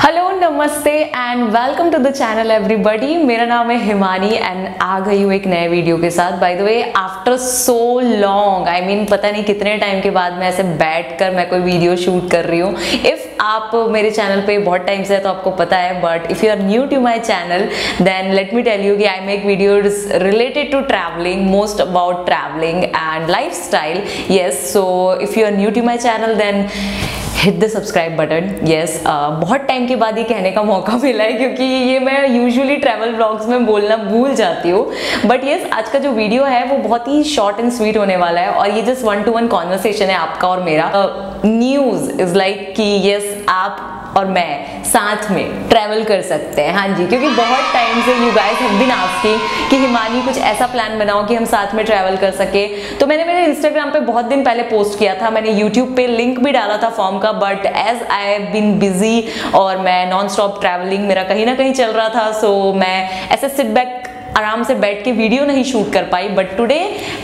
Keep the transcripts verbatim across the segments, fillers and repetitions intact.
Hello नमस्ते and welcome to the channel everybody. मेरा नाम है हिमानी एंड आ गई हूँ एक नए वीडियो के साथ। By the way after so long, I mean पता नहीं कितने टाइम के बाद मैं ऐसे बैठ कर मैं कोई वीडियो शूट कर रही हूँ। इफ़ आप मेरे चैनल पे बहुत टाइम से है तो आपको पता है, but if you are new to my channel then let me tell you कि I make videos related to travelling, most about travelling and lifestyle. Yes, so if you are new to my channel then hit the subscribe button. Yes, बहुत time के बाद ये कहने का मौका मिला है क्योंकि ये मैं यूजुअली ट्रैवल व्लॉग्स में बोलना भूल जाती हूँ। बट यस, आज का जो वीडियो है वो बहुत ही शॉर्ट एंड स्वीट होने वाला है और ये just one to one conversation है आपका और मेरा। न्यूज़ इज लाइक कि यस, आप और मैं साथ में ट्रैवल कर सकते हैं। हाँ जी, क्योंकि बहुत टाइम से you guys have been asking कि हिमानी कुछ ऐसा प्लान बनाओ कि हम साथ में ट्रैवल कर सके। तो मैंने मेरे इंस्टाग्राम पे बहुत दिन पहले पोस्ट किया था, मैंने यूट्यूब पे लिंक भी डाला था फॉर्म का, but as I have been busy और मैं नॉन स्टॉप ट्रैवलिंग मेरा कहीं ना कहीं चल रहा था, सो मैं ऐसे सिट बैक आराम से बैठ के वीडियो नहीं शूट कर पाई। But today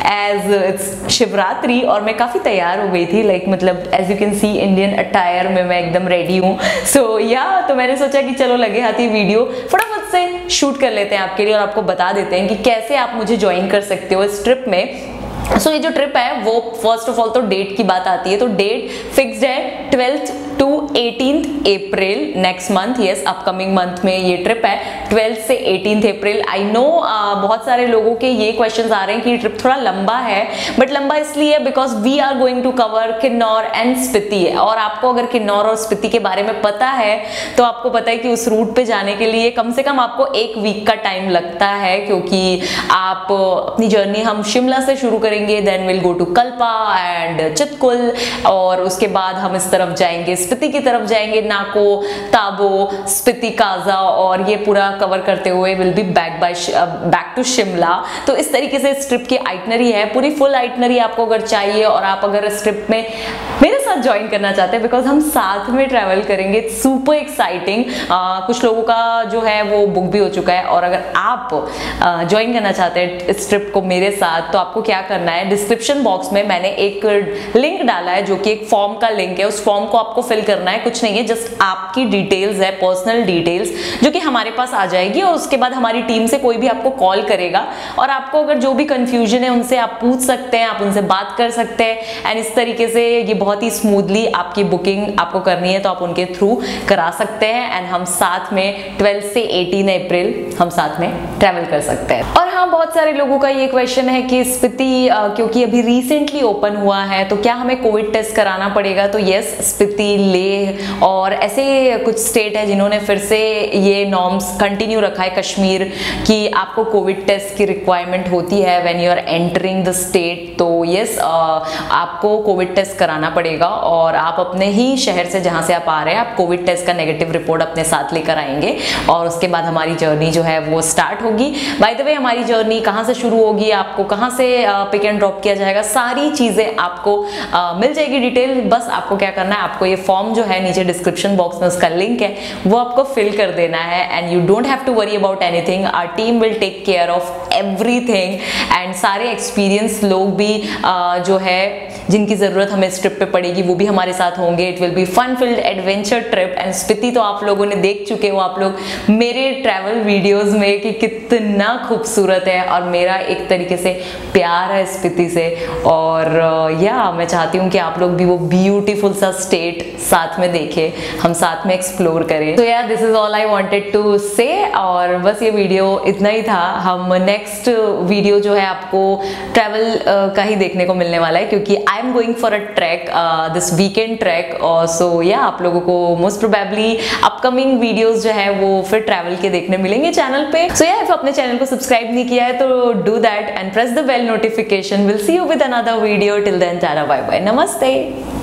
as it's Shivratri और मैं काफ़ी तैयार हो गई थी, लाइक like, मतलब as you can see Indian attire में मैं एकदम रेडी हूँ। सो या तो मैंने सोचा कि चलो लगे हाथ ये वीडियो फटाफट से शूट कर लेते हैं आपके लिए और आपको बता देते हैं कि कैसे आप मुझे ज्वाइन कर सकते हो इस ट्रिप में। सो so, ये जो ट्रिप है वो फर्स्ट ऑफ ऑल तो डेट की बात आती है, तो डेट फिक्स्ड है twelfth to eighteenth April next month. Yes, upcoming month में ये ट्रिप है ट्वेल्थ से एटीन्थ अप्रैल। आई नो बहुत सारे लोगों के ये क्वेश्चंस आ रहे हैं कि ये ट्रिप थोड़ा लंबा है, बट लंबा इसलिए because we are going to cover Kinnaur and Spiti. और आपको अगर किन्नौर और स्पीति के बारे में पता है तो आपको पता है कि उस रूट पे जाने के लिए कम से कम आपको एक वीक का टाइम लगता है, क्योंकि आप अपनी जर्नी हम शिमला से शुरू करेंगे, then will go to Kalpa and Chitkul और उसके बाद हम इस तरफ जाएंगे, स्पीति की तरफ जाएंगे, नाको, ताबो, स्पीति, काजा, और ये पूरा कवर करते हुए will be back by back to Shimla. तो इस तरीके से इस ट्रिप की आइटनरी है, पूरी फुल आइटनरी आपको अगर चाहिए और आप अगर इस ट्रिप में मेरे साथ ज्वाइन करना चाहते हैं बिकॉज हम साथ में ट्रैवल करेंगे, इट्स सुपर एक्साइटिंग। कुछ लोगों का जो है वो बुक भी हो चुका है और अगर आप ज्वाइन करना चाहते हैं इस ट्रिप को मेरे साथ तो आपको क्या करना है, डिस्क्रिप्शन बॉक्स में मैंने एक लिंक डाला है जो कि एक फॉर्म का लिंक है। उस फॉर्म को आपको फिल करना है, कुछ नहीं है, जस्ट आपकी डिटेल्स है, पर्सनल डिटेल्स जो कि हमारे पास आ जाएगी और उसके बाद हमारी टीम से कोई भी आपको कॉल करेगा और आपको अगर जो भी कंफ्यूजन है उनसे आप पूछ सकते हैं, आप उनसे बात कर सकते हैं एंड इस तरीके से ये बहुत ही स्मूथली आपकी बुकिंग आपको करनी है तो आप उनके थ्रू करा सकते हैं एंड हम साथ में ट्वेल्थ से एटीन अप्रैल हम साथ में ट्रैवल कर सकते हैं। और हाँ, बहुत सारे लोगों का ये क्वेश्चन है कि स्पीति क्योंकि अभी रिसेंटली ओपन हुआ है तो क्या हमें कोविड टेस्ट कराना पड़ेगा? तो यस, स्पीति, लेह और ऐसे कुछ स्टेट है जिन्होंने फिर से ये नॉर्म्स कंटिन्यू रखा है, कश्मीर, कि आपको कोविड टेस्ट की रिक्वायरमेंट होती है when you are entering the state. तो यस, आपको कोविड टेस्ट कराना पड़ेगा और आप अपने ही शहर से जहाँ से आप आ रहे हैं आप कोविड टेस्ट का नेगेटिव रिपोर्ट अपने साथ लेकर आएंगे और उसके बाद हमारी जर्नी जो है वो स्टार्ट होगी। बाय द वे, हमारी जर्नी कहाँ से शुरू होगी, आपको कहाँ से पिक एंड ड्रॉप किया जाएगा, सारी चीज़ें आपको आ, मिल जाएगी डिटेल। बस आपको क्या करना है, आपको ये फॉर्म जो है नीचे डिस्क्रिप्शन बॉक्स में उसका लिंक है वो आपको फिल कर देना है and you don't have to worry about anything. Our team will take care of everything and सारे एक्सपीरियंस लोग भी आ, जो है जिनकी ज़रूरत हमें इस ट्रिप पे पड़ेगी वो भी हमारे साथ होंगे। It will be fun filled adventure trip and Spiti तो आप लोगों ने देख चुके हो, आप लोग मेरे ट्रैवल वीडियोस में कि कितना खूबसूरत है और मेरा एक तरीके से प्यार है स्पीति से। और या मैं चाहती हूँ कि आप लोग भी वो ब्यूटीफुल सा स्टेट साथ में देखें, हम साथ में एक्सप्लोर करें। तो यार, this is all I wanted to say और बस ये वीडियो इतना ही था। हम नेक्स्ट वीडियो जो है आपको ट्रैवल uh, का ही देखने को मिलने वाला है क्योंकि I am going for a trek, this weekend trek. और सो या आप लोगों को मोस्ट प्रोबेबली अपकमिंग वीडियोस जो है वो फिर ट्रैवल के देखने मिलेंगे चैनल पे। सो या इफ अपने चैनल को सब्सक्राइब नहीं किया है तो do that and press the bell notification. Will see you with another video. Till then, tata, bye bye, नमस्ते।